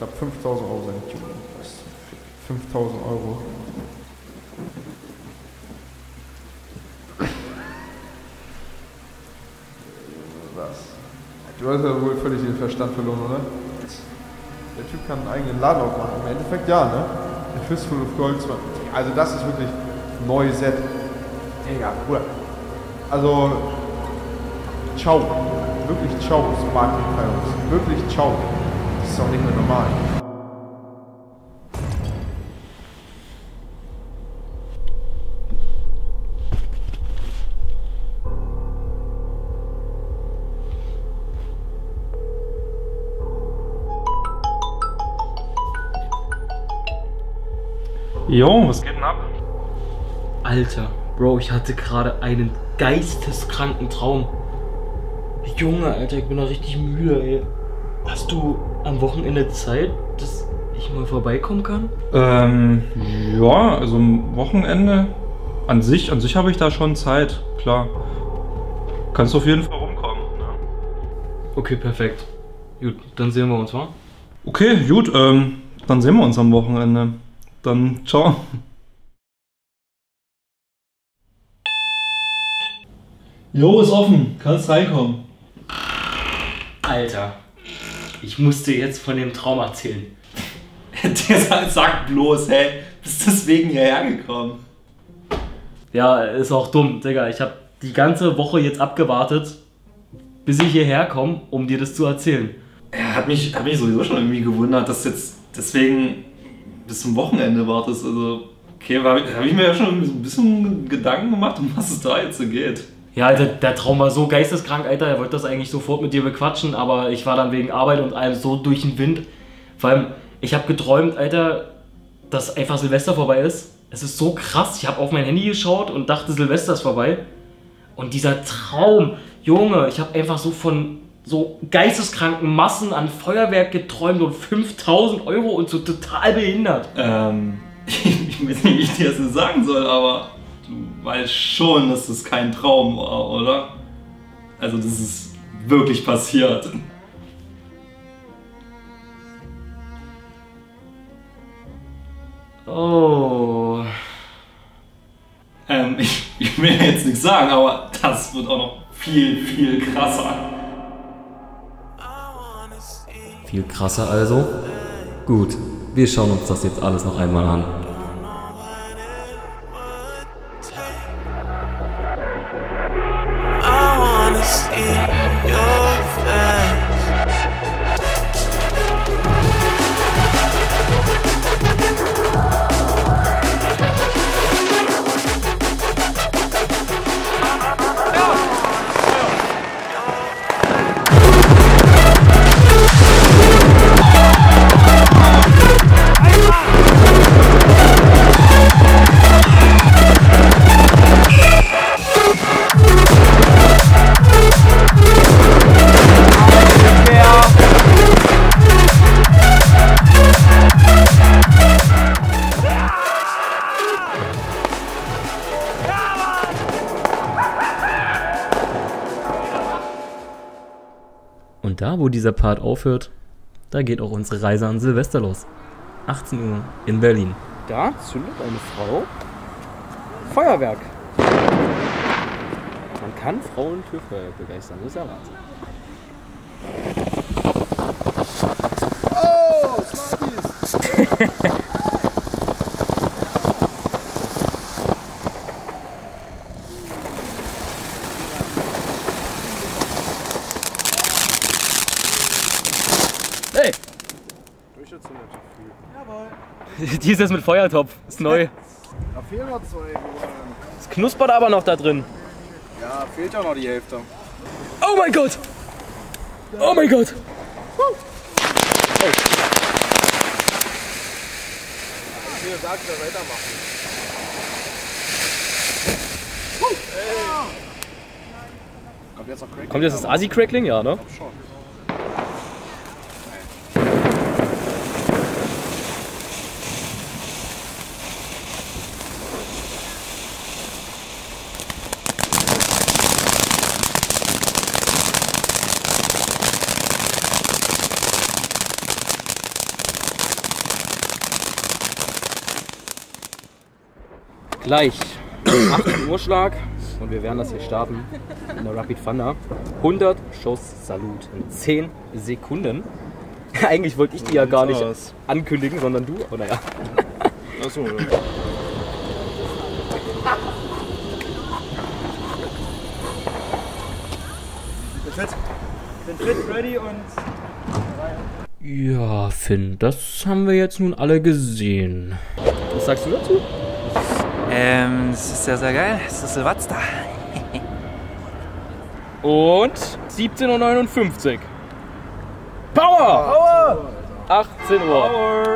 knapp 5000 Euro sein Tuning. 5000 Euro. Was? Du hast ja wohl völlig den Verstand verloren, oder? Der Typ kann einen eigenen Laden aufmachen. Im Endeffekt ja, ne? Ein Fistful of Gold. Also das ist wirklich ein neues Set. Digga, Bruder. Also, ciao. Wirklich ciao, Smart Pilots. Wirklich ciao. Das ist doch nicht mehr normal. Jo, was geht denn ab? Alter, Bro, ich hatte gerade einen geisteskranken Traum. Junge, Alter, ich bin da richtig müde, ey. Hast du am Wochenende Zeit, dass ich mal vorbeikommen kann? Ja, also am Wochenende an sich habe ich da schon Zeit, klar. Kannst auf jeden Fall rumkommen, ne? Okay, perfekt. Gut, dann sehen wir uns, wa? Okay, gut, dann sehen wir uns am Wochenende. Dann ciao. Jo, ist offen. Kannst reinkommen. Alter, ich muss dir jetzt von dem Traum erzählen. Der sagt bloß, hey, bist deswegen hierher gekommen? Ja, ist auch dumm, Digga. Ich habe die ganze Woche jetzt abgewartet, bis ich hierher komme, um dir das zu erzählen. Ja, hat mich sowieso schon irgendwie gewundert, dass jetzt deswegen bis zum Wochenende wartest. Also, okay, hab ich mir ja schon so ein bisschen Gedanken gemacht, um was es da jetzt so geht. Ja, Alter, der Traum war so geisteskrank, Alter. Er wollte das eigentlich sofort mit dir bequatschen, aber ich war dann wegen Arbeit und allem so durch den Wind. Vor allem, ich habe geträumt, Alter, dass einfach Silvester vorbei ist. Es ist so krass. Ich habe auf mein Handy geschaut und dachte, Silvester ist vorbei. Und dieser Traum, Junge, ich habe einfach so von so geisteskranken Massen an Feuerwerk geträumt und 5000 Euro und so total behindert. Ich weiß nicht, wie ich dir das so sagen soll, aber du weißt schon, dass das kein Traum war, oder? Also das ist wirklich passiert. Oh. Ich will jetzt nichts sagen, aber das wird auch noch viel, viel krasser. Viel krasser also? Gut, wir schauen uns das jetzt alles noch einmal an. Und da, wo dieser Part aufhört, da geht auch unsere Reise an Silvester los. 18 Uhr in Berlin. Da zündet eine Frau Feuerwerk. Man kann Frauen für Feuerwerk begeistern, das ist ja Wahnsinn. Oh, Smarties! Hey! Durchgezündet. Jawohl. Die ist jetzt mit Feuertopf, ist neu. Da fehlen noch 2. Es knuspert aber noch da drin. Ja, fehlt ja noch die Hälfte. Oh mein Gott! Oh mein Gott! Wie gesagt, wir weitermachen. Kommt jetzt noch Crackling? Kommt jetzt das Asi-Crackling? Ja, ne? Schon. Gleich 18 Uhr Schlag und wir werden das hier starten in der Rapid Thunder. 100 Schuss Salut in 10 Sekunden. Eigentlich wollte ich die ja gar nicht ankündigen, sondern du, aber naja. Achso, ja. Bin fit, ready und... Ja, Finn, das haben wir jetzt nun alle gesehen. Was sagst du dazu? Das ist sehr, sehr geil. Es ist Silvester. Und 17:59 Uhr. Power! 18 Uhr.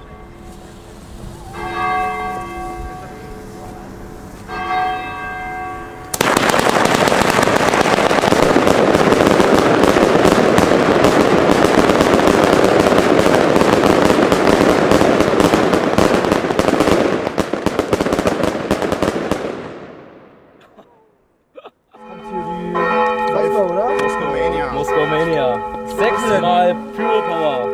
Moskau Mania. 6-mal Pure Power.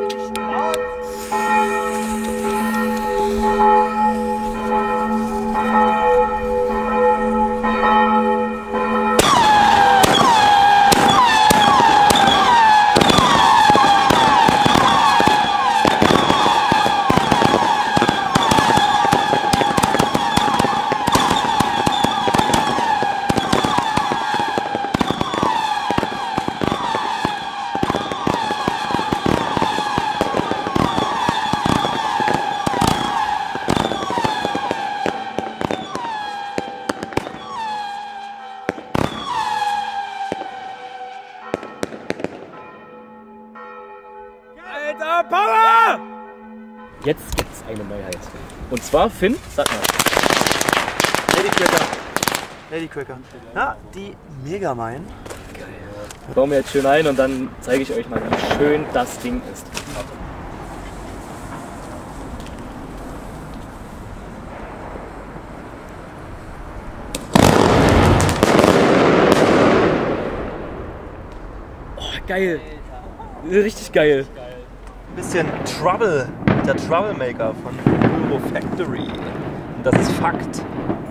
Alter, Power! Jetzt gibt's eine Neuheit. Und zwar, Finn, sag mal. Lady Cracker. Ja, die Megamind. Bauen wir jetzt schön ein und dann zeige ich euch mal, wie schön das Ding ist. Oh, geil. Richtig geil. Bisschen Trouble, der Troublemaker von Pyro Factory. Und das ist Fakt.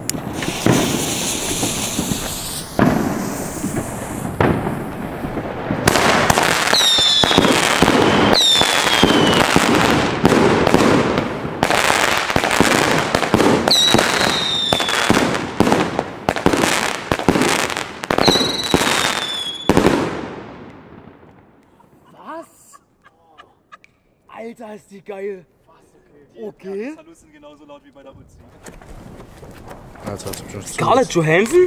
Alter, ist die geil. Okay. Hallo sind genauso laut wie bei der Uzi. Scarlett Johansson?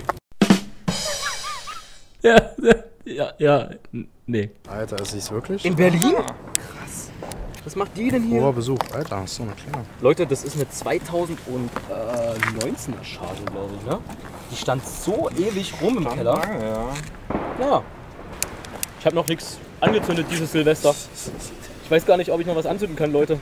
Nee. Alter, ist es wirklich? In Berlin? Krass. Was macht die denn hier? Hoher Besuch, Alter, so na klar. Leute, das ist eine 2019er Charge, glaube ich, ne? Die stand so ewig rum im Keller. Ja. Ich habe noch nichts angezündet dieses Silvester. Ich weiß gar nicht, ob ich noch was anzünden kann, Leute.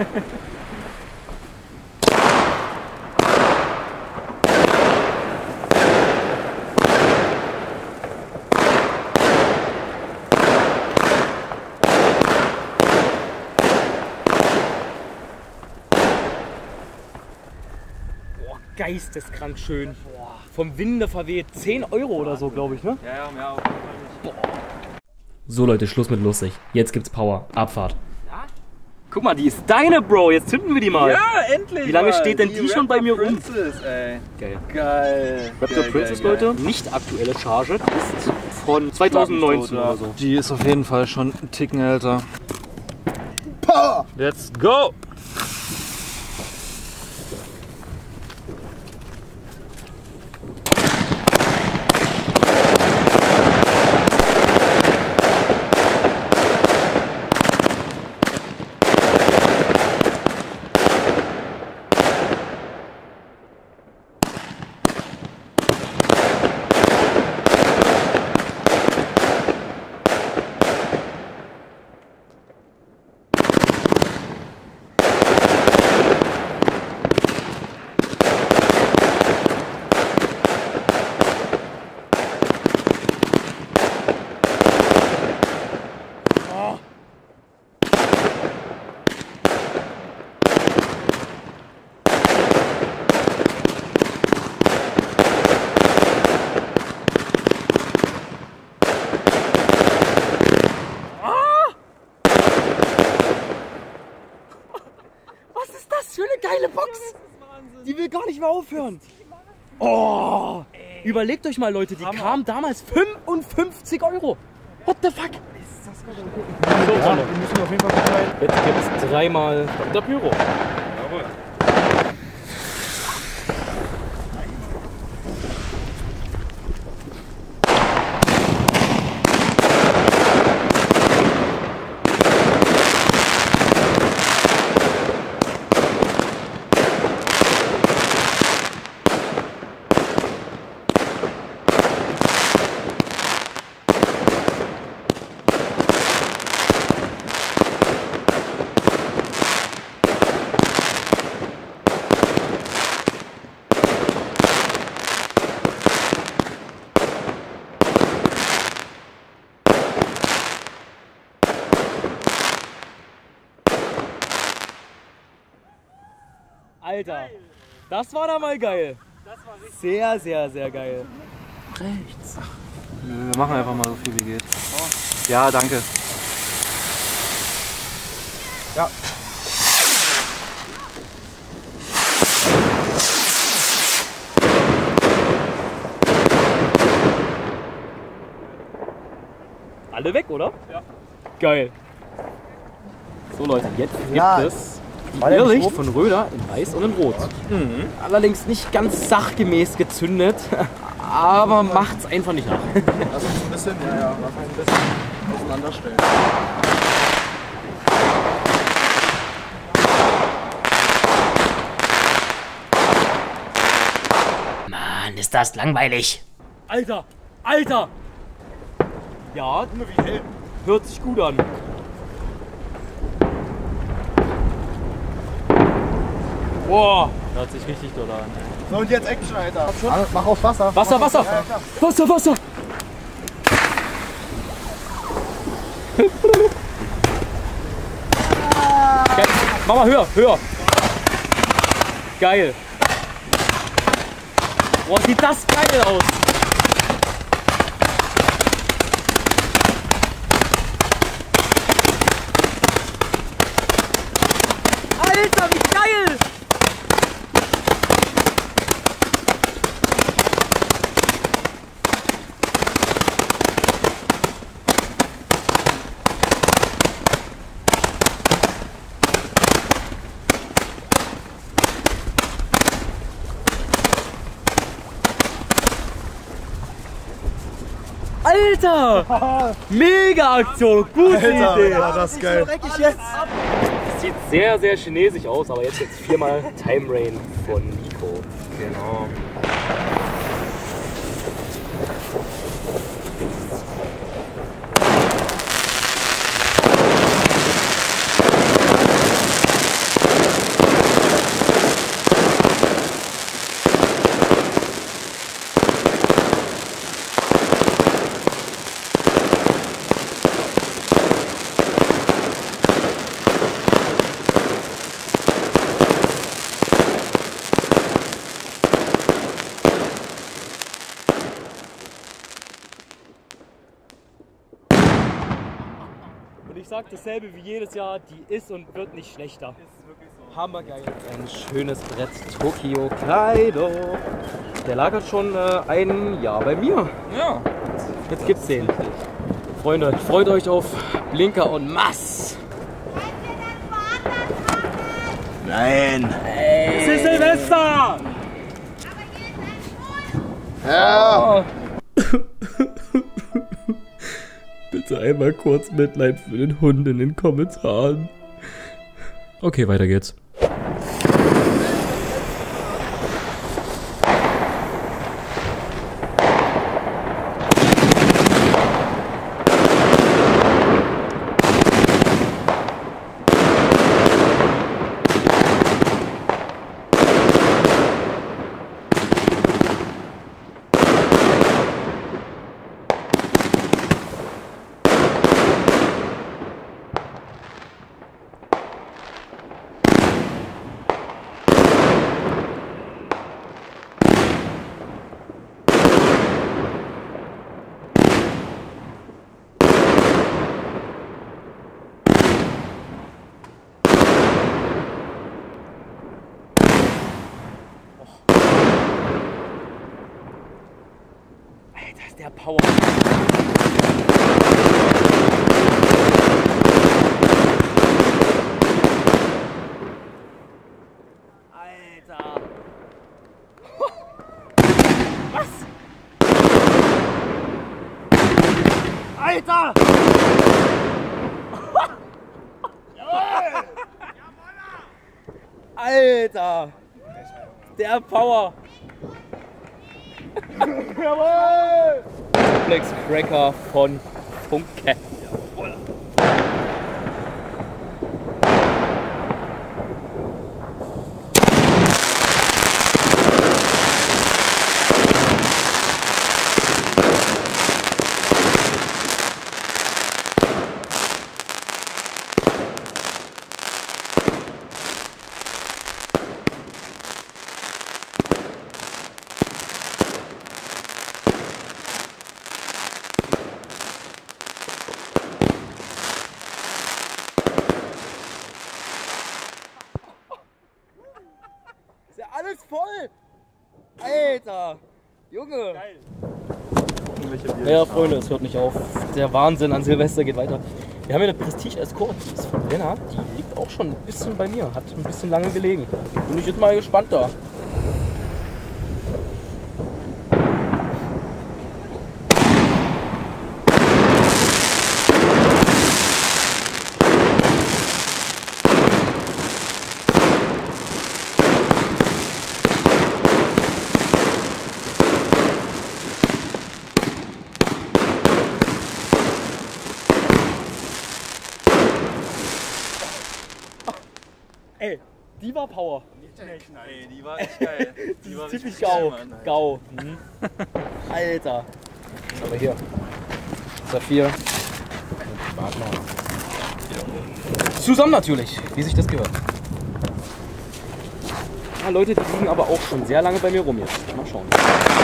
Boah, geisteskrank schön. Vom Winde verweht. 10 € oder so, glaube ich, ne? Ja, mehr auf jeden Fall nicht. So Leute, Schluss mit lustig. Jetzt gibt's Power. Abfahrt. Guck mal, die ist deine, Bro. Jetzt zünden wir die mal. Ja, endlich! Wie lange steht denn die schon bei mir rum? Princess, ey. Geil. Geil. Raptor Princess, Leute. Nicht aktuelle Charge. Ist von 2019 oder so. Die ist auf jeden Fall schon einen Ticken älter. Let's go! nicht mehr aufhören. Oh! Überlegt euch mal, Leute, die kamen damals 55 Euro. What the fuck? So, ja, wir müssen auf jeden Fall verteilen. Jetzt gibt es dreimal Dr. Pyro. Jawohl. Alter, das war da mal geil. Sehr, sehr, sehr geil. Rechts. Wir machen einfach mal so viel wie geht. Ja, danke. Ja. Alle weg, oder? Ja. Geil. So Leute, jetzt gibt es die Irrlicht von Röder in Weiß und in Rot. Allerdings nicht ganz sachgemäß gezündet, aber macht's einfach nicht nach. Lass uns ein bisschen, lass uns ein bisschen auseinanderstellen. Mann, ist das langweilig. Alter, Alter! Ja, hört sich gut an. Boah, hört sich richtig doll an. So, und jetzt Action, Alter. Mach auf Wasser. Wasser, Wasser! Ja, Wasser, Wasser! Geil. Mach mal höher, höher! Geil! Boah, sieht das geil aus! Alter, wie geil! Alter! Mega Aktion! Gute Idee! Ja, das ist geil. Das sieht sehr, sehr chinesisch aus, aber jetzt viermal Time Rain von Nico. Genau. Und ich sag dasselbe wie jedes Jahr, die ist und wird nicht schlechter. Ist wirklich so. Hammergeil. Ein schönes Brett Tokyo Kaido. Der lagert schon ein Jahr bei mir. Ja. Jetzt gibt's den. Freunde, freut euch auf Blinker und Mass. Nein. Es ist Silvester! Ja. Bitte einmal kurz Mitleid für den Hund in den Kommentaren. Okay, weiter geht's. Der Power. Alter. Was? Alter! Alter! Der Power! Jawohl! Complex Cracker von Funke. Ist ja alles voll! Alter! Junge! Geil! Ja, Freunde, es hört nicht auf. Der Wahnsinn an Silvester geht weiter. Wir haben hier eine Prestige Escort, die ist von Lennart. Die liegt auch schon ein bisschen bei mir. Hat ein bisschen lange gelegen. Bin ich jetzt mal gespannt da. Ey, die war Power. Ey, die war echt geil. Die war typisch Gau. Gau. Mhm. Alter. Aber hier. Saphir. Wagner. Zusammen natürlich, wie sich das gehört. Ja, Leute, die liegen aber auch schon sehr lange bei mir rum jetzt. Mal schauen.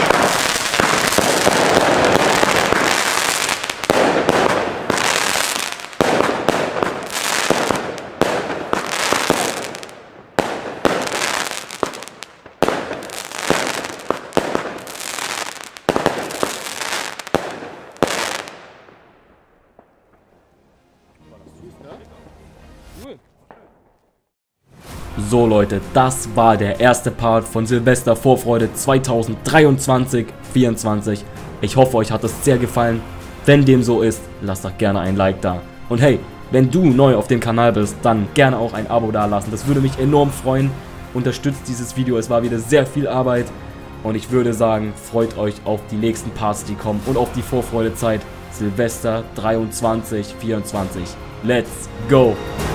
So Leute, das war der erste Part von Silvester Vorfreude 2023-24. Ich hoffe, euch hat es sehr gefallen. Wenn dem so ist, lasst doch gerne ein Like da. Und hey, wenn du neu auf dem Kanal bist, dann gerne auch ein Abo da lassen. Das würde mich enorm freuen. Unterstützt dieses Video, es war wieder sehr viel Arbeit. Und ich würde sagen, freut euch auf die nächsten Parts, die kommen und auf die Vorfreudezeit Silvester 23-24. Let's go!